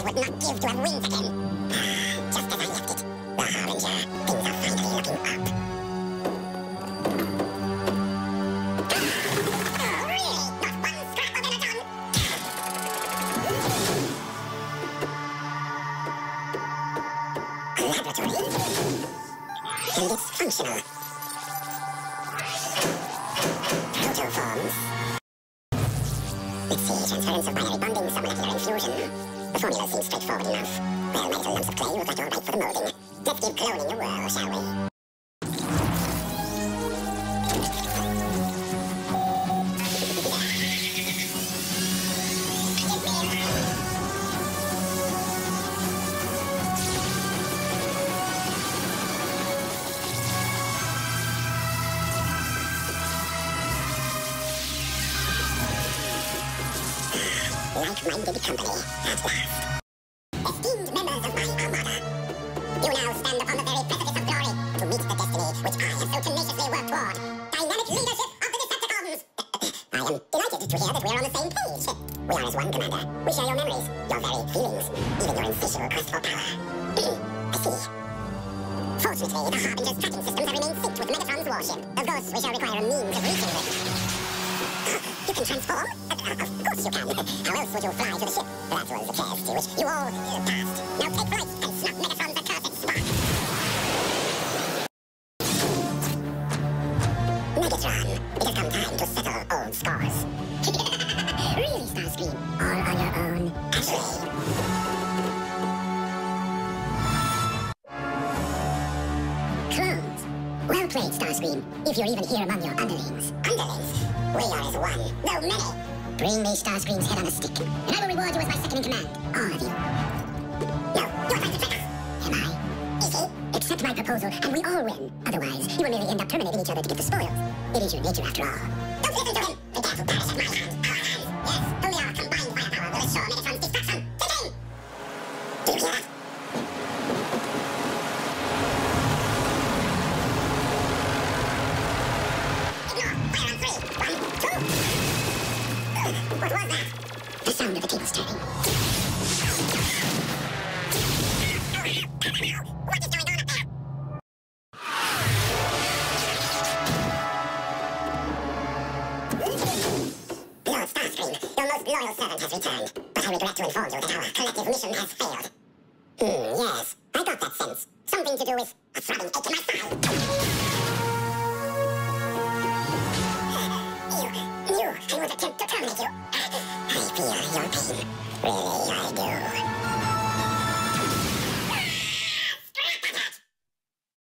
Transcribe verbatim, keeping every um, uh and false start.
would not give to have wings again. Just as I left it, the Harbinger, things are finally looking up. Oh, really? Not one scrap of energon? Laboratory? And it's functional. Protoforms. Let's see, transference of binary bonding, some molecular infusion. The formula seems straightforward enough. Well, my little lumps of clay look like all right for the molding. Let's give cloning a whirl, shall we? Like-minded company, at last. Esteemed members of my armada, you now stand upon the very precipice of glory to meet the destiny which I have so tenaciously worked toward. Dynamic leadership of the Decepticons! I am delighted to hear that we are on the same page. We are as one, Commander. We share your memories, your very feelings, even your insatiable quest for power. I see. Fortunately, the Harbinger's tracking systems have remained synced with Megatron's warship. Of course, we shall require a means of reaching it. You can transform? Uh, of course you can. How else would you fly to the ship? That was a test to which you all uh, passed. Now take flight and snap Megatron's accursed spark. Megatron, it has come time to settle old scores. Really, Starscream? All on your own? Actually. Clones. Well played, Starscream. If you're even here among your underlings. Underlings? We are as one, though many. Bring me Starscream's head on a stick, and I will reward you as my second in command. All of you. No, you're trying to trick us. Am I? Is he? Accept my proposal, and we all win. Otherwise, you will merely end up terminating each other to get the spoils. It is your nature, after all. Don't listen to him. Prepare to perish at my hand. Our hands. Yes, only our combined firepower will ensure Megatron's destruction. Take aim! Do you hear that? What was that? The sound of the tables turning. What is going on up there? Lord Starscream, your most loyal servant has returned. But I regret to inform you that our collective mission has failed. Hmm, yes. I got that sense. Something to do with a throbbing ache in my side. You knew I would attempt to terminate you. I feel your pain. Really, I do.